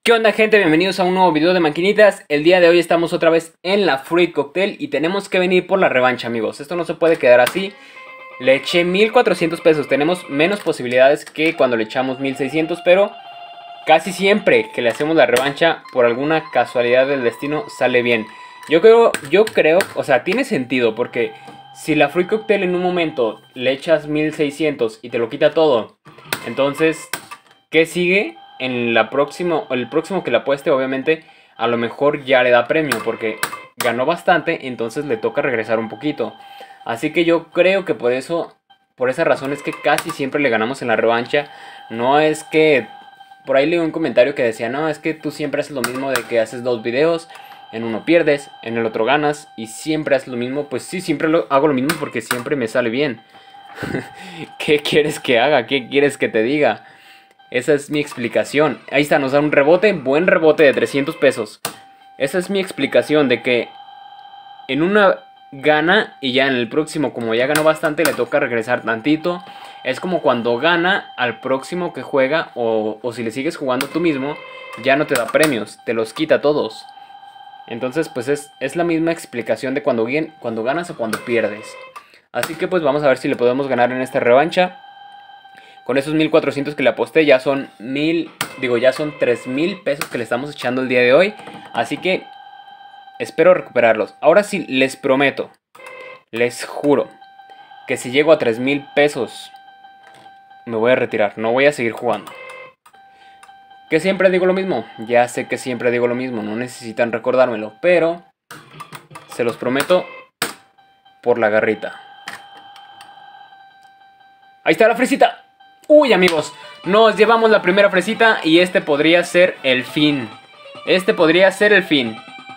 ¿Qué onda, gente? Bienvenidos a un nuevo video de maquinitas. El día de hoy estamos otra vez en la Fruit Cocktail y tenemos que venir por la revancha, amigos. Esto no se puede quedar así. Le eché 1400 pesos. Tenemos menos posibilidades que cuando le echamos 1600, pero casi siempre que le hacemos la revancha, por alguna casualidad del destino, sale bien. Yo creo, o sea, tiene sentido porque si la Fruit Cocktail en un momento le echas 1600 y te lo quita todo, entonces, ¿qué sigue? En el próximo que le apueste, obviamente, a lo mejor ya le da premio porque ganó bastante, entonces le toca regresar un poquito. Así que yo creo que por esa razón es que casi siempre le ganamos en la revancha. No es que, por ahí leí un comentario que decía, no, es que tú siempre haces lo mismo de que haces dos videos, en uno pierdes, en el otro ganas y siempre haces lo mismo. Pues sí, siempre hago lo mismo porque siempre me sale bien. ¿Qué quieres que haga? ¿Qué quieres que te diga? Esa es mi explicación. Ahí está, nos da un rebote, buen rebote de 300 pesos. Esa es mi explicación de que en una gana y ya en el próximo, como ya ganó bastante, le toca regresar tantito. Es como cuando gana al próximo que juega o si le sigues jugando tú mismo, ya no te da premios, te los quita todos. Entonces pues es la misma explicación de cuando ganas o cuando pierdes. Así que pues vamos a ver si le podemos ganar en esta revancha. Con esos 1400 que le aposté ya son ya son 3000 pesos que le estamos echando el día de hoy. Así que espero recuperarlos. Ahora sí, les prometo, les juro, que si llego a 3000 pesos me voy a retirar, no voy a seguir jugando. Que siempre digo lo mismo, ya sé que siempre digo lo mismo, no necesitan recordármelo, pero se los prometo por la garrita. Ahí está la fresita. Uy, amigos, nos llevamos la primera fresita y este podría ser el fin. Este podría ser el fin.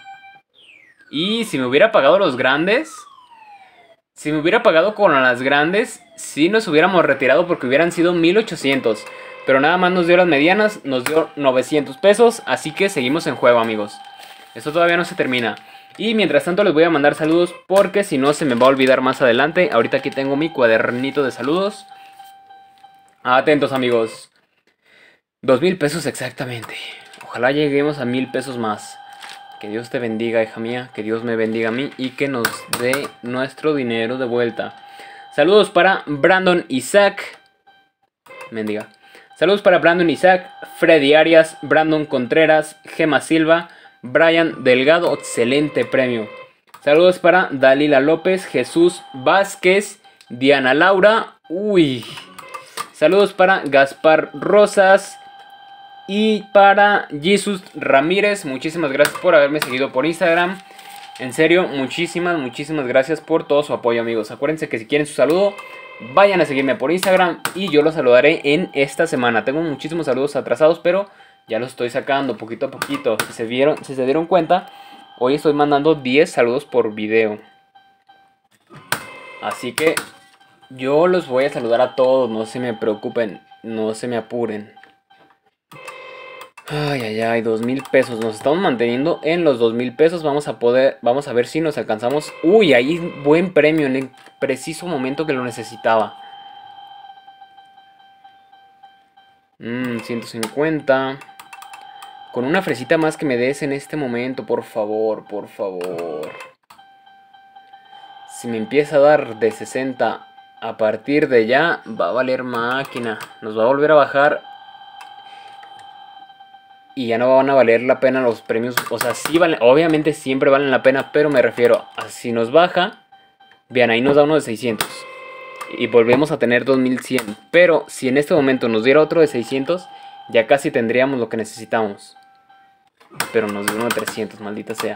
Y si me hubiera pagado los grandes, si me hubiera pagado con las grandes, sí nos hubiéramos retirado porque hubieran sido 1800. Pero nada más nos dio las medianas, nos dio 900 pesos, así que seguimos en juego, amigos. Esto todavía no se termina. Y mientras tanto les voy a mandar saludos porque si no se me va a olvidar más adelante. Ahorita aquí tengo mi cuadernito de saludos. Atentos, amigos. 2000 pesos exactamente. Ojalá lleguemos a 1000 pesos más. Que Dios te bendiga, hija mía. Que Dios me bendiga a mí y que nos dé nuestro dinero de vuelta. Saludos para Brandon Isaac. Mendiga. Saludos para Brandon Isaac, Freddy Arias, Brandon Contreras, Gema Silva, Brian Delgado. Excelente premio. Saludos para Dalila López, Jesús Vázquez, Diana Laura. Uy. Saludos para Gaspar Rosas y para Jesus Ramírez. Muchísimas gracias por haberme seguido por Instagram. En serio, muchísimas gracias por todo su apoyo, amigos. Acuérdense que si quieren su saludo, vayan a seguirme por Instagram y yo los saludaré en esta semana. Tengo muchísimos saludos atrasados, pero ya los estoy sacando poquito a poquito. Si se dieron cuenta, hoy estoy mandando 10 saludos por video. Así que yo los voy a saludar a todos, no se me preocupen, no se me apuren. Ay, 2000 pesos, nos estamos manteniendo en los 2000 pesos, vamos a ver si nos alcanzamos. Uy, ahí buen premio en el preciso momento que lo necesitaba. 150. Con una fresita más que me des en este momento, por favor, por favor. Si me empieza a dar de 60 a partir de ya, va a valer máquina. Nos va a volver a bajar. Y ya no van a valer la pena los premios. O sea, sí valen, obviamente siempre valen la pena, pero me refiero a si nos baja. Vean, ahí nos da uno de 600. Y volvemos a tener 2100. Pero si en este momento nos diera otro de 600, ya casi tendríamos lo que necesitamos. Pero nos dio uno de 300, maldita sea.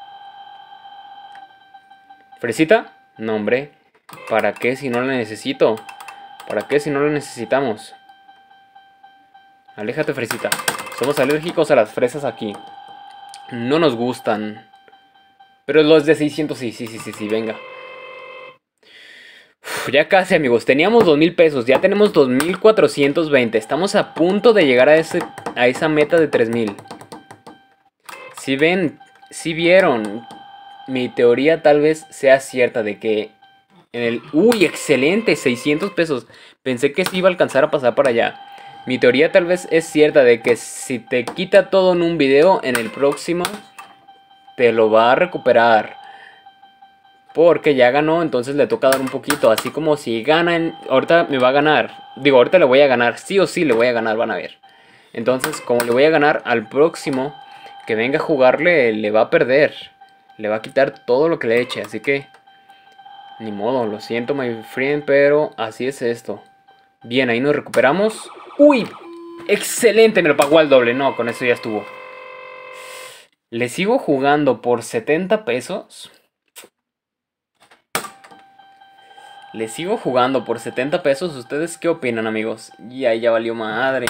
¿Fresita? No, hombre. ¿Para qué si no la necesito? ¿Para qué si no la necesitamos? Aléjate, fresita. Somos alérgicos a las fresas aquí. No nos gustan. Pero los de 600 sí, venga. Ya casi, amigos. Teníamos 2000 pesos. Ya tenemos 2420. Estamos a punto de llegar a esa meta de 3000. Si ven, si vieron, mi teoría tal vez sea cierta de que en el... ¡Uy, excelente! 600 pesos. Pensé que sí iba a alcanzar a pasar para allá. Mi teoría tal vez es cierta de que si te quita todo en un video, en el próximo te lo va a recuperar. Porque ya ganó, entonces le toca dar un poquito. Así como si ganan, ahorita me va a ganar. Digo, ahorita le voy a ganar. Sí o sí le voy a ganar, van a ver. Entonces, como le voy a ganar al próximo que venga a jugarle, le va a perder. Le va a quitar todo lo que le eche. Así que, ni modo, lo siento, my friend, pero así es esto. Bien, ahí nos recuperamos. ¡Uy! ¡Excelente! Me lo pagó al doble. No, con eso ya estuvo. Le sigo jugando por 70 pesos. Le sigo jugando por 70 pesos. ¿Ustedes qué opinan, amigos? Y ahí ya valió madre.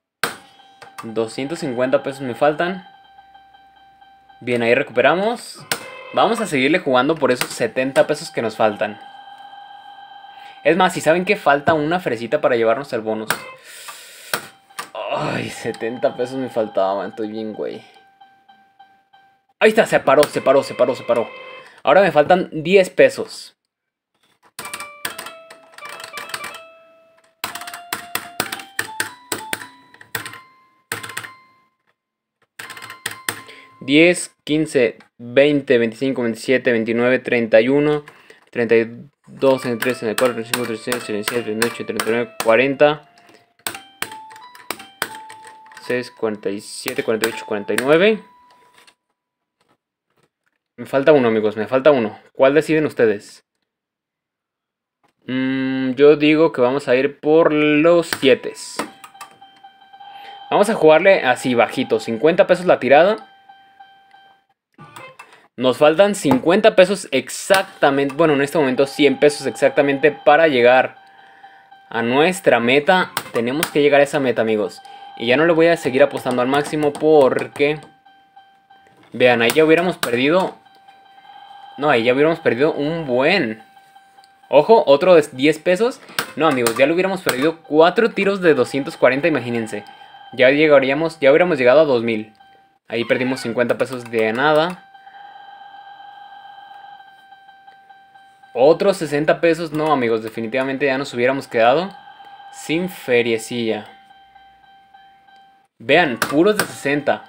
250 pesos me faltan. Bien, ahí recuperamos. Vamos a seguirle jugando por esos 70 pesos que nos faltan. Es más, si saben que falta una fresita para llevarnos el bonus. Ay, 70 pesos me faltaban. Estoy bien, güey. Ahí está, se paró. Ahora me faltan 10 pesos. $10, 15, 20, 25, 27, 29, 31, 32, 33, 34, 35, 36, 37, 38, 39, 40, 6, 47, 48, 49. Me falta uno, amigos, me falta uno. ¿Cuál deciden ustedes? Yo digo que vamos a ir por los 7. Vamos a jugarle así bajito, 50 pesos la tirada. Nos faltan 50 pesos exactamente, bueno, en este momento 100 pesos exactamente para llegar a nuestra meta. Tenemos que llegar a esa meta, amigos. Y ya no le voy a seguir apostando al máximo porque... Vean, ahí ya hubiéramos perdido... No, ahí ya hubiéramos perdido un buen... Ojo, otro de 10 pesos. No, amigos, ya lo hubiéramos perdido 4 tiros de 240, imagínense. Ya hubiéramos llegado a 2000. Ahí perdimos 50 pesos de nada. Otros 60 pesos, no, amigos, definitivamente ya nos hubiéramos quedado sin feriecilla. Vean, puros de 60.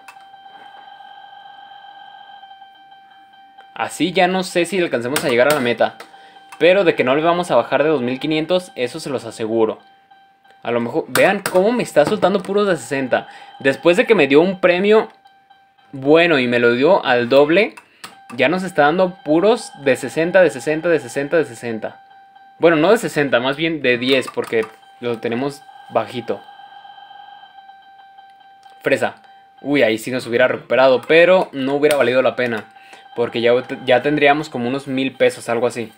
Así ya no sé si alcancemos a llegar a la meta. Pero de que no le vamos a bajar de 2500, eso se los aseguro. A lo mejor, vean cómo me está soltando puros de 60. Después de que me dio un premio bueno y me lo dio al doble, ya nos está dando puros de 60, de 60, de 60, de 60. Bueno, no de 60, más bien de 10 porque lo tenemos bajito. Fresa. Uy, ahí sí nos hubiera recuperado, pero no hubiera valido la pena. Porque ya tendríamos como unos 1000 pesos, algo así.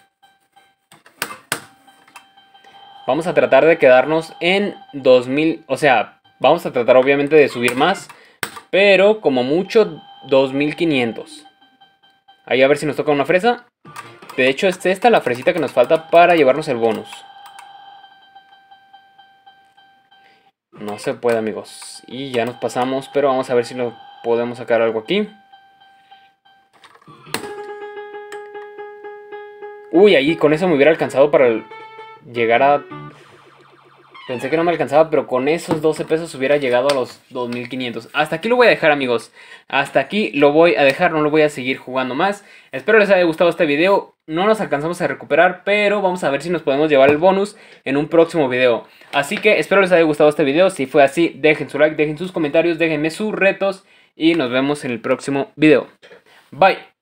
Vamos a tratar de quedarnos en 2000. O sea, vamos a tratar obviamente de subir más. Pero como mucho 2500. Ahí a ver si nos toca una fresa. De hecho es esta la fresita que nos falta para llevarnos el bonus. No se puede, amigos. Y ya nos pasamos, pero vamos a ver si lo podemos sacar algo aquí. Uy, ahí con eso me hubiera alcanzado para llegar a... Pensé que no me alcanzaba, pero con esos 12 pesos hubiera llegado a los 2500. Hasta aquí lo voy a dejar, amigos. Hasta aquí lo voy a dejar, no lo voy a seguir jugando más. Espero les haya gustado este video. No nos alcanzamos a recuperar, pero vamos a ver si nos podemos llevar el bonus en un próximo video. Así que espero les haya gustado este video. Si fue así, dejen su like, dejen sus comentarios, déjenme sus retos. Y nos vemos en el próximo video. Bye.